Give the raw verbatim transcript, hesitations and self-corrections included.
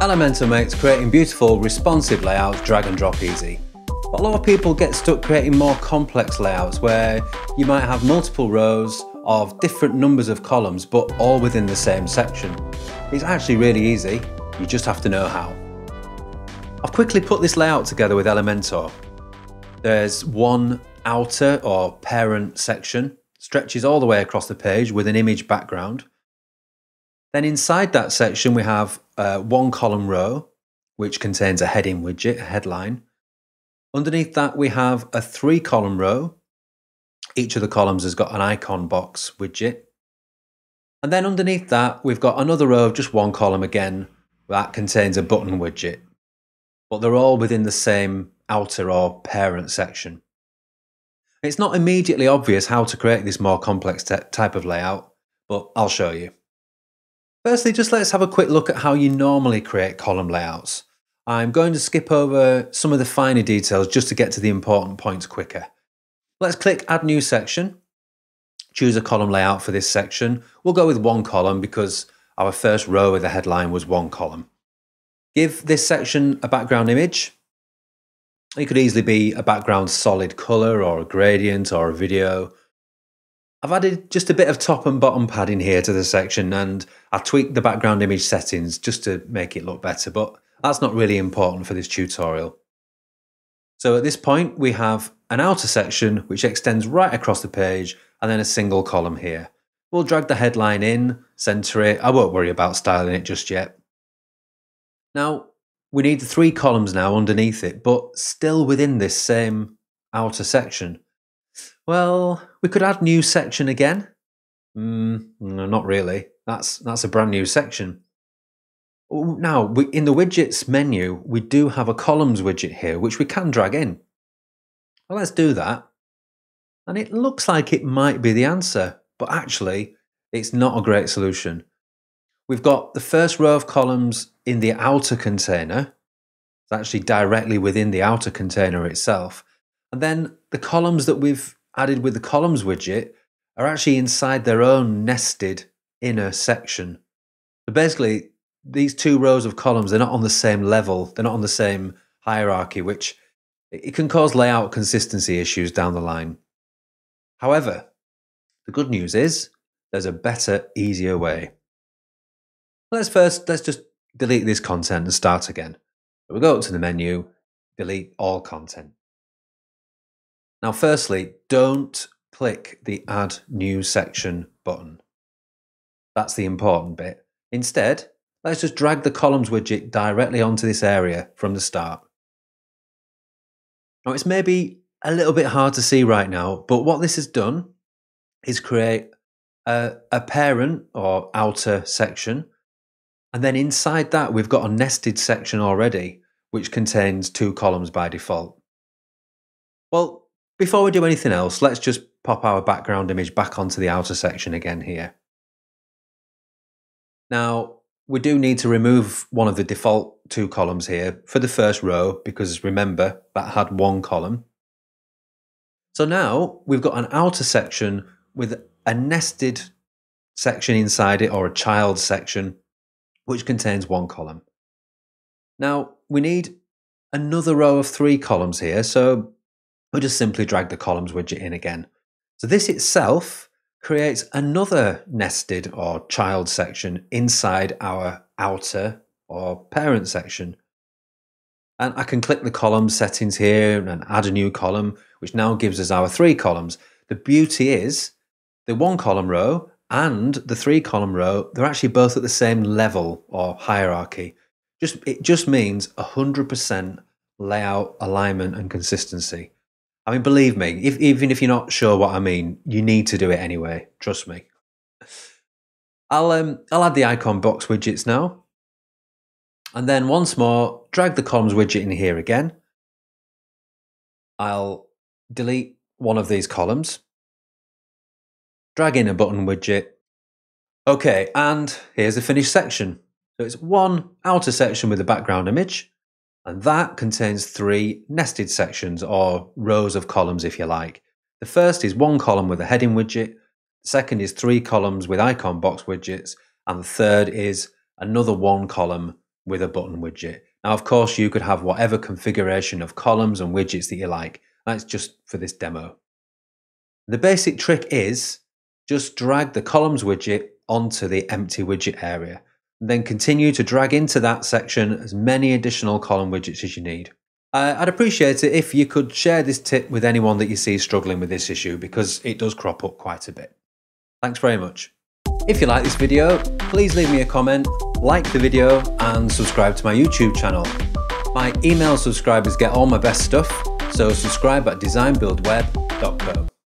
Elementor makes creating beautiful, responsive layouts drag and drop easy. But a lot of people get stuck creating more complex layouts where you might have multiple rows of different numbers of columns but all within the same section. It's actually really easy, you just have to know how. I've quickly put this layout together with Elementor. There's one outer or parent section, stretches all the way across the page with an image background. Then inside that section we have uh, one column row, which contains a heading widget, a headline. Underneath that we have a three column row. Each of the columns has got an icon box widget. And then underneath that we've got another row of just one column again that contains a button widget. But they're all within the same outer or parent section. It's not immediately obvious how to create this more complex type of layout, but I'll show you. Firstly, just let's have a quick look at how you normally create column layouts. I'm going to skip over some of the finer details just to get to the important points quicker. Let's click Add New Section, choose a column layout for this section. We'll go with one column because our first row of the headline was one column. Give this section a background image. It could easily be a background solid colour or a gradient or a video. I've added just a bit of top and bottom padding here to the section and I've tweaked the background image settings just to make it look better, but that's not really important for this tutorial. So at this point we have an outer section which extends right across the page and then a single column here. We'll drag the headline in, centre it. I won't worry about styling it just yet. Now we need the three columns now underneath it, but still within this same outer section. Well, we could add new section again. Mm, no, not really. That's, that's a brand new section. Now, we, in the widgets menu, we do have a columns widget here, which we can drag in. Well, let's do that. And it looks like it might be the answer, but actually, it's not a great solution. We've got the first row of columns in the outer container. It's actually directly within the outer container itself. And then the columns that we've added with the columns widget are actually inside their own nested inner section. So basically, these two rows of columns, they're not on the same level, they're not on the same hierarchy, which it can cause layout consistency issues down the line. However, the good news is there's a better, easier way. Let's first, let's just delete this content and start again. So we'll go up to the menu, delete all content. Now, firstly, don't click the Add New Section button. That's the important bit. Instead, let's just drag the columns widget directly onto this area from the start. Now, it's maybe a little bit hard to see right now, but what this has done is create a, a parent or outer section. And then inside that, we've got a nested section already, which contains two columns by default. Well, before we do anything else, let's just pop our background image back onto the outer section again here. Now, we do need to remove one of the default two columns here for the first row because remember, that had one column. So now we've got an outer section with a nested section inside it or a child section which contains one column. Now, we need another row of three columns here, so we'll just simply drag the columns widget in again. So this itself creates another nested or child section inside our outer or parent section. And I can click the column settings here and add a new column, which now gives us our three columns. The beauty is the one column row and the three column row, they're actually both at the same level or hierarchy. Just, it just means one hundred percent layout, alignment and consistency. I mean, believe me, if, even if you're not sure what I mean, you need to do it anyway. Trust me. I'll, um, I'll add the icon box widgets now. And then once more, drag the columns widget in here again. I'll delete one of these columns. Drag in a button widget. Okay, and here's the finished section. So it's one outer section with a background image. And that contains three nested sections or rows of columns if you like. The first is one column with a heading widget, the second is three columns with icon box widgets, and the third is another one column with a button widget. Now, of course, you could have whatever configuration of columns and widgets that you like. That's just for this demo. The basic trick is just drag the columns widget onto the empty widget area, and then continue to drag into that section as many additional column widgets as you need. Uh, I'd appreciate it if you could share this tip with anyone that you see struggling with this issue, because it does crop up quite a bit. Thanks very much. If you like this video, please leave me a comment, like the video, and subscribe to my YouTube channel. My email subscribers get all my best stuff, so subscribe at design build web dot co.